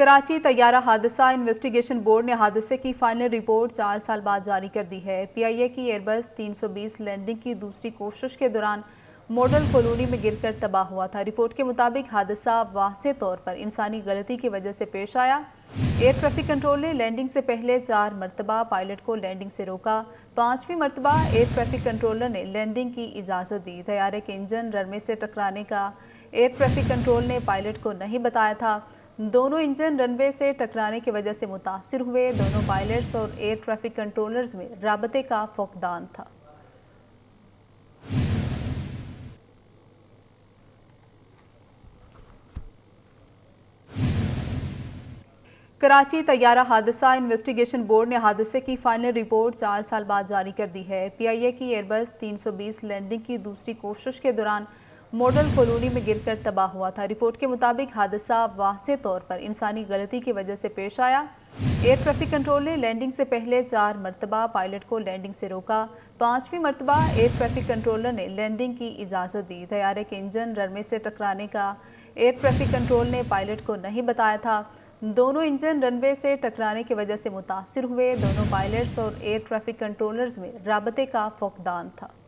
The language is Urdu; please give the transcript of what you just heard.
کراچی طیارہ حادثہ انویسٹیگیشن بورڈ نے حادثے کی فائنل رپورٹ 4 سال بعد جاری کر دی ہے۔ پی آئی اے کی ایئر بس 320 لینڈنگ کی دوسری کوشش کے دوران ماڈل کالونی میں گر کر تباہ ہوا تھا۔ رپورٹ کے مطابق حادثہ واضح طور پر انسانی غلطی کی وجہ سے پیش آیا۔ ایئر ٹریفک کنٹرول نے لینڈنگ سے پہلے 4 مرتبہ پائلٹ کو لینڈنگ سے روکا۔ 5ویں مرتبہ ایئر ٹریفک کنٹرولر نے لینڈنگ کی اجازت دی۔ طیارے کے انجن رن وے سے ٹکرانے کا ایئر ٹریفک کنٹرول نے پائلٹ کو نہیں بتایا تھا۔ دونوں انجن رن وے سے ٹکرانے کی وجہ سے متاثر ہوئے۔ دونوں پائلٹس اور ایئر ٹریفک کنٹرولرز میں رابطے کا فقدان تھا۔ کراچی طیارہ حادثہ انویسٹیگیشن بورڈ نے حادثے کی فائنل رپورٹ 4 سال بعد جاری کر دی ہے۔ پی آئی اے کی ایئر بس 320 لینڈنگ کی دوسری کوشش کے دوران ماڈل کالونی میں گر کر تباہ ہوا تھا۔ رپورٹ کے مطابق حادثہ واضح طور پر انسانی غلطی کی وجہ سے پیش آیا۔ ایئر ٹریفک کنٹرول نے لینڈنگ سے پہلے 4 مرتبہ پائلٹ کو لینڈنگ سے روکا۔ 5ویں مرتبہ ایئر ٹریفک کنٹرولر نے لینڈنگ کی اجازت دی۔ طیارے کے انجن رن وے سے ٹکرانے کا ایئر ٹریفک کنٹرول نے پائلٹ کو نہیں بتایا تھا۔ دونوں انجن رن وے سے ٹکرانے کی وجہ سے متاثر ہوئے۔ دونوں پائلٹس اور ایئر ٹریفک کنٹرولرز میں رابطے کا فقدان تھا۔